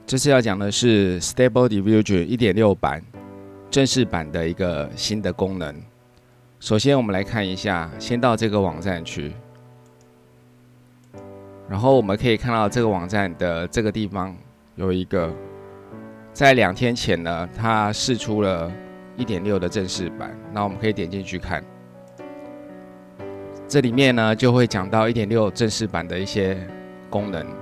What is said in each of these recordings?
这次要讲的是 Stable Diffusion 1.6 版正式版的一个新的功能。首先，我们来看一下，先到这个网站去，然后我们可以看到这个网站的这个地方有一个，在2天前呢，它释出了1.6的正式版。那我们可以点进去看，这里面呢就会讲到1.6正式版的一些功能。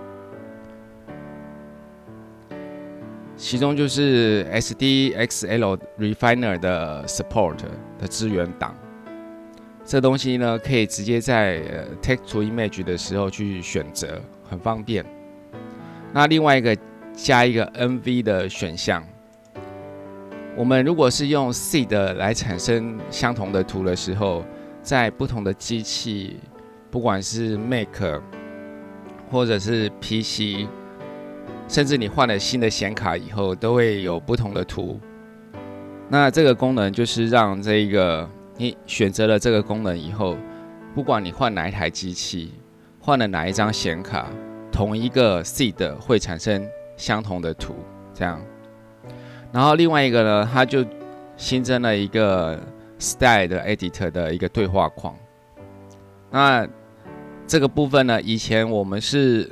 其中就是 SDXL Refiner 的 Support 的支援档，这东西呢可以直接在Text to Image 的时候去选择，很方便。那另外一个加一个 NV 的选项，我们如果是用 Seed 来产生相同的图的时候，在不同的机器，不管是 Mac 或者是 PC。甚至你换了新的显卡以后，都会有不同的图。那这个功能就是让你选择了这个功能以后，不管你换哪一台机器，换了哪一张显卡，同一个 seed 会产生相同的图，这样。然后另外一个呢，它就新增了一个 Style 的 Editor 的一个对话框。那这个部分呢，以前我们是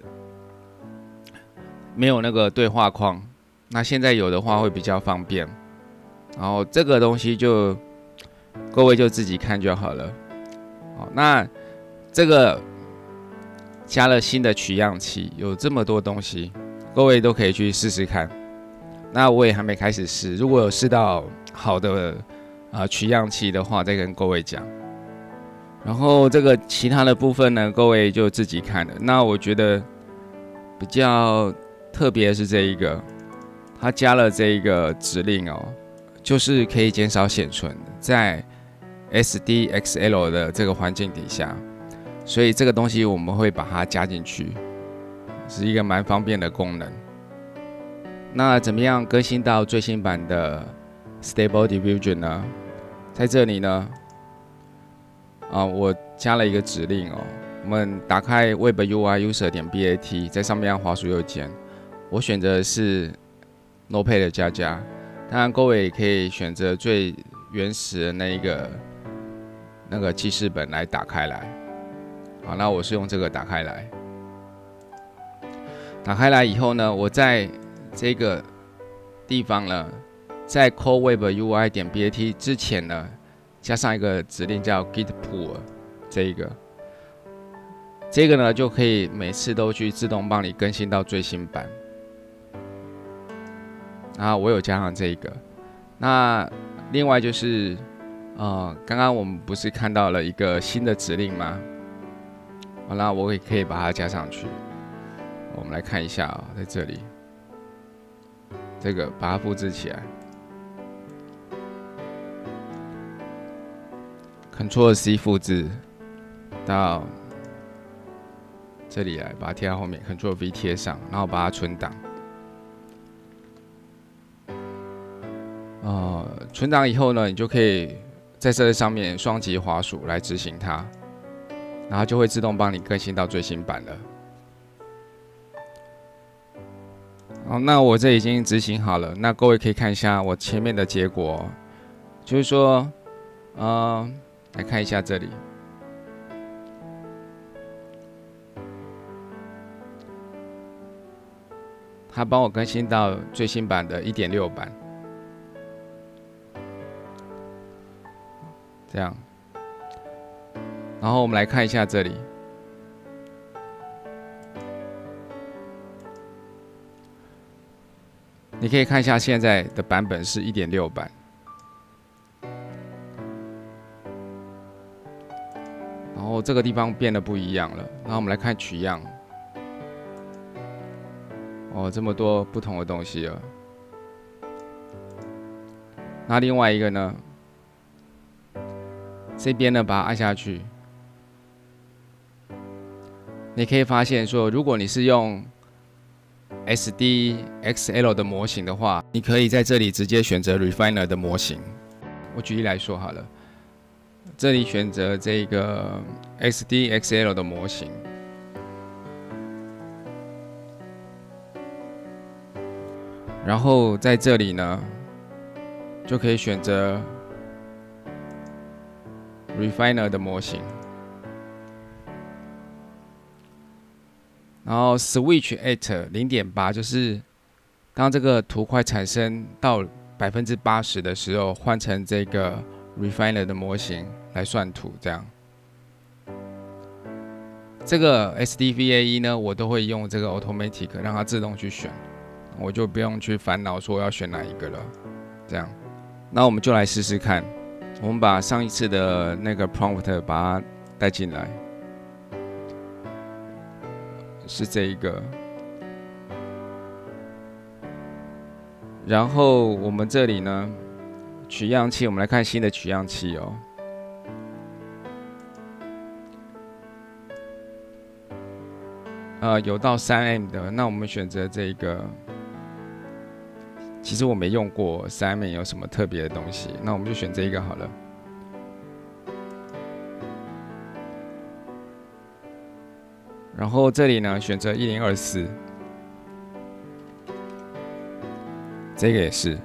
没有那个对话框，那现在有的话会比较方便。然后这个东西就各位就自己看就好了。好，那这个加了新的取样器，有这么多东西，各位都可以去试试看。那我也还没开始试，如果有试到好的取样器的话，再跟各位讲。然后这个其他的部分呢，各位就自己看了。那我觉得比较特别是这一个，它加了这一个指令哦，就是可以减少显存，在 SDXL 的这个环境底下，所以这个东西我们会把它加进去，是一个蛮方便的功能。那怎么样更新到最新版的 Stable Diffusion 呢？在这里呢，我加了一个指令哦，我们打开 Web UI User.bat， 在上面按滑鼠右键。我选择的是 Notepad 的加加，当然各位也可以选择最原始的那个记事本来打开来。好，那我是用这个打开来。打开来以后呢，我在这个地方呢，在 Call Web UI .bat 之前呢，加上一个指令叫 Git Pull， 这个呢就可以每次都去自动帮你更新到最新版。然后我有加上这个，那另外就是，刚刚我们不是看到了一个新的指令吗？好，那我也可以把它加上去。我们来看一下在这里，这个把它复制起来 ，Ctrl+C 复制到这里来，把它贴到后面 ，Ctrl+V 贴上，然后把它存档。存档以后呢，你就可以在这上面双击滑鼠来执行它，然后就会自动帮你更新到最新版了。好，那我这已经执行好了，那各位可以看一下我前面的结果，就是说，来看一下这里，它帮我更新到最新版的1.6版。这样，然后我们来看一下这里，你可以看一下现在的版本是1.6版，然后这个地方变得不一样了。然后我们来看取样，这么多不同的东西了。那另外一个呢？这边呢，把它按下去，你可以发现说，如果你是用 SDXL 的模型的话，你可以在这里直接选择 Refiner 的模型。我举例来说好了，这里选择这个 SDXL 的模型， 然后在这里呢，就可以选择 Refiner 的模型，然后 Switch at 0.8，就是当这个图块产生到80%的时候，换成这个 Refiner 的模型来算图，这样。这个 SDVAE 呢，我都会用这个 Automatic 让它自动去选，我就不用去烦恼说要选哪一个了。这样，那我们就来试试看。我们把上一次的那个 prompt 把它带进来，是这一个。然后我们这里呢，取样器，我们来看新的取样器哦。有到3M 的，那我们选择这个。其实我没用过3M有什么特别的东西，那我们就选这一个好了。然后这里呢，选择1024，这个也是。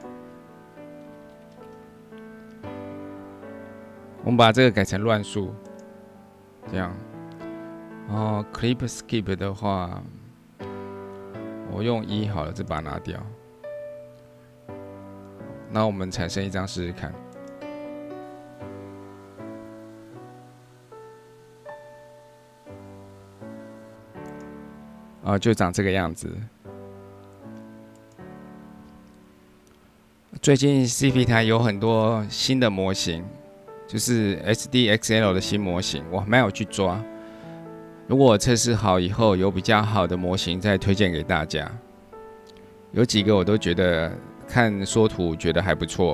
我们把这个改成乱数，这样。然后 Clip Skip 的话，我用1好了，这把它拿掉。那我们产生一张试试看。就长这个样子。最近 CP 台有很多新的模型，就是 SDXL 的新模型，我还没有去抓。如果我测试好以后有比较好的模型，再推荐给大家。有几个我都觉得看缩图觉得还不错。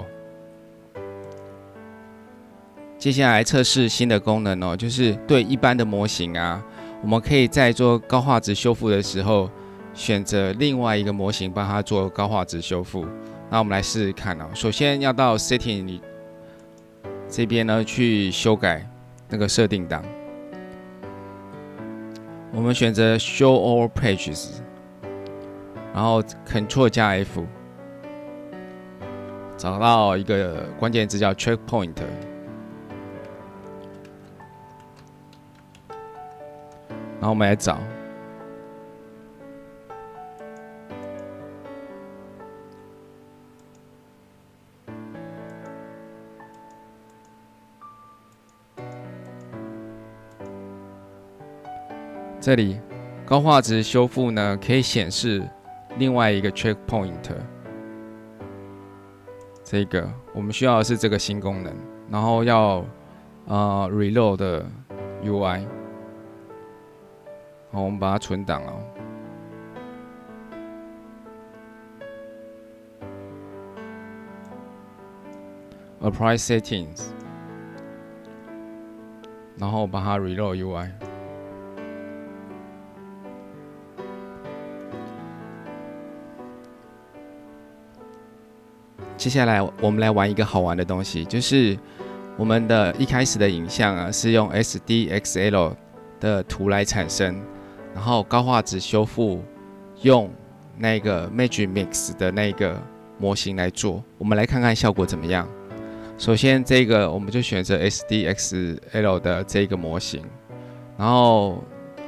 接下来测试新的功能哦，就是对一般的模型啊，我们可以在做高画质修复的时候，选择另外一个模型帮它做高画质修复。那我们来试试看哦。首先要到 Setting 这边呢去修改那个设定档。我们选择 Show All Pages， 然后 Ctrl 加 F， 找到一个关键字叫 Checkpoint， 然后我们来找。这里高画质修复呢，可以显示另外一个 checkpoint。这个我们需要的是这个新功能，然后要reload 的 UI。好，我们把它存档哦。Apply settings， 然后把它 reload UI。接下来我们来玩一个好玩的东西，就是我们的一开始的影像啊是用 SDXL 的图来产生，然后高画质修复用那个 Magimix 的那个模型来做，我们来看看效果怎么样。首先这个我们就选择 SDXL 的这个模型，然后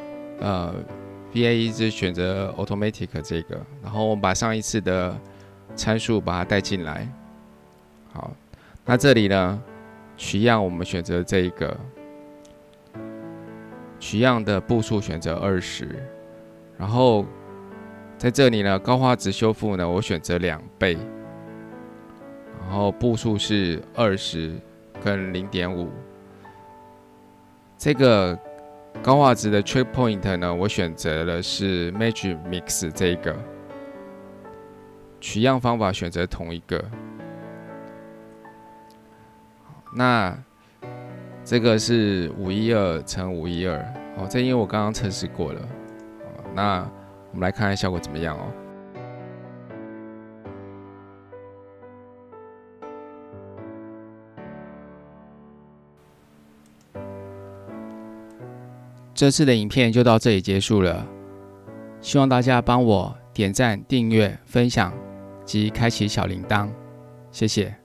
VAE 就选择 Automatic 这个，然后我们把上一次的参数把它带进来。好，那这里呢，取样我们选择这一个，取样的步数选择20，然后在这里呢，高画质修复呢，我选择2倍，然后步数是20跟0.5。这个高画质的 checkpoint 呢，我选择的是 Magimix 这一个。取样方法选择同一个，那这个是512乘512，哦，这因为我刚刚测试过了，那我们来看看效果怎么样哦。这次的影片就到这里结束了，希望大家帮我点赞、订阅、分享。 及开启小铃铛，谢谢。